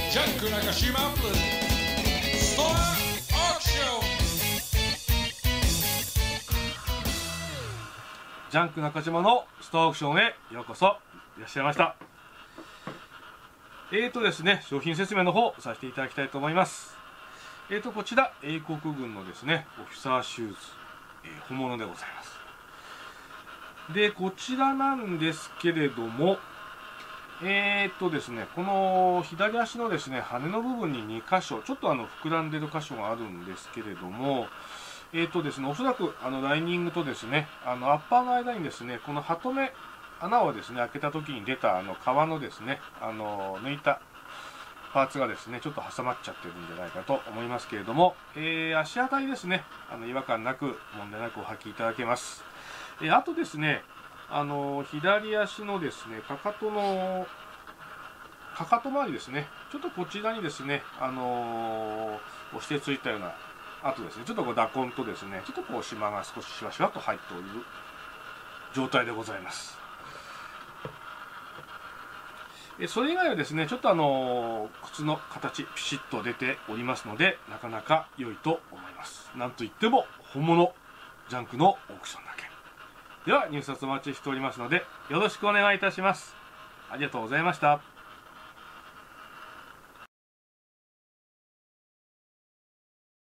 ジャンク中島プレゼンツストアオークション。 ジャンク中島のストアオークションへようこそいらっしゃいました。ですね、商品説明の方させていただきたいと思います。こちら英国軍のですねオフィサーシューズ、本物でございます。でこちらなんですけれども、ですね、この左足のですね羽の部分に2箇所ちょっと膨らんでる箇所があるんですけれども、ですね、おそらくライニングとですねアッパーの間にですねこのハトメ穴をですね開けた時に出た革のですね抜いたパーツがですねちょっと挟まっちゃってるんじゃないかと思いますけれども、足当たりですね違和感なく問題なくお履きいただけます。あとですね左足のですねかかと周りですねちょっとこちらにですね押してついたようなあとですねちょっと打痕とですねちょっとこう島が少しシワシワと入っておる状態でございます。それ以外はですねちょっと靴の形ピシッと出ておりますのでなかなか良いと思います。なんといっても本物ジャンクのオークションだけでは入札お待ちしておりますのでよろしくお願いいたします。ありがとうございました。